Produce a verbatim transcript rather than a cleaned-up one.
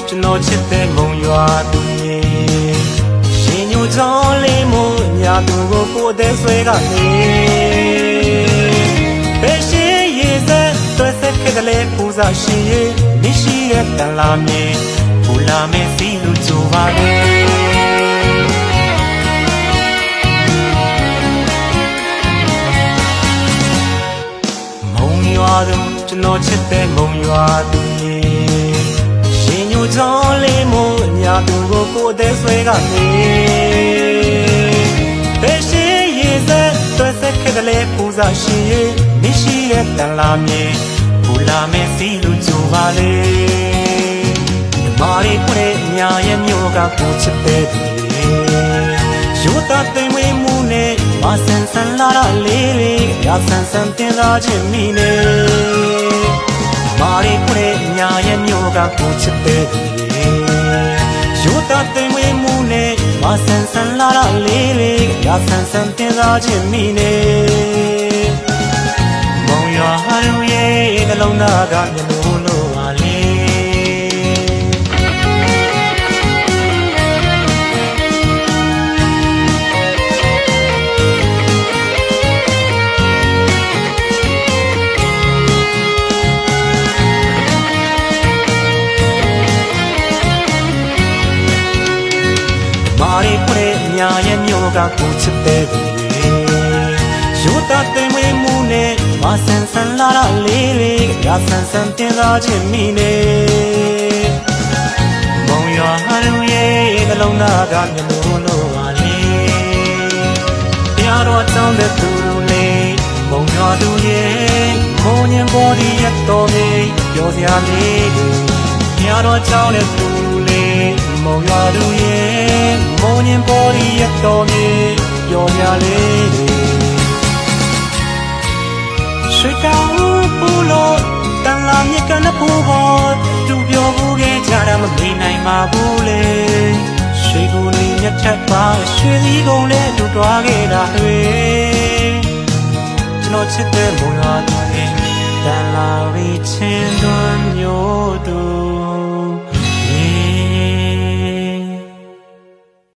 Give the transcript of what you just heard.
ကျွန်တော်ချစ်တဲ့မုံရွာသူရေရှင်ညိုကြောင်းလေးမို့ညာသူကိုကိုယ်တဲ့ဆွဲကနေဘယ်ရှိရေစက်သွဲဆက်ခဲ့တဲ့လေပူဇာရှင်ရေမရှိရဲ့တန်လာမြေပူလာမဲစီလူကြိုပါလေမုံရွာသူကျွန်တော်ချစ်တဲ့မုံရွာသူရေရှင်ညိုကြောင်းလေးမို့ညာသူကိုကိုယ်တဲ့ဆွဲကနေဘယ်ရှိရေစက်သွဲဆက်ခဲ့တဲ့လေပူဇာရှင်ရေမရှိရဲ့တန်လာမြေပူလာမဲစီလူကြိုပါလေမာရီခွေညာရဲ့မျိုးကကိုချစ်တဲ့သူရေရိုးသားသိမ်ဝေးမှုနဲ့မဆန်ဆန်လာလေးတွေရဆန်ဆန်တင်လာခြင်းမိနေမာရီခွေညာရဲ့မျိုးကကိုချစ်တဲ့သူရေရိုးသားသိမ်ဝေးမှုနဲ့မဆန်ဆန်လာလေးတွေရဆန်ဆန်တင်လာခြင်းမိနေမုံရွာလူရဲ့နှလုံးသားကမျက်လုံးလိုပါလေမာရီခွေညာရဲ့မျိုးကကိုချစ်တဲ့သူရေရိုးသားသိမ်ဝေးမှုနဲ့မဆန်ဆန်လာလေးတွေရဆန်ဆန်တင်လာခြင်းမိနေမုံရွာလူရဲ့နှလုံးသားကမျက်လုံးလိုပါလေတရားတော်ကြောင့်တဲ့သူလေးမုံရွာသူရဲ့မုံညင်ပေါ်ဒီရတော်လေးပြောစရာလေးတရားတော်ကြောင့်တဲ့သူလေးမုံရွာသူရဲ့မုံညင်ပေါ်ဒီရတော်လေးပြောစရာလေးရွှေတောင်ပူလို့တန်လာမြက်ကနဖူးပေါ်သူပြောဘူးခဲ့ကြတာမမေ့နိုင်ပါဘူးလေရွှေကူနေမြက်ထက်ပါရွှေစည်းကုန်နဲ့တူတွားခဲ့တာတွေကျွန်တော်ချစ်တဲ့မုံရွာသူရဲ့တန်လာရီချင်းသွန်းမျိုးသူ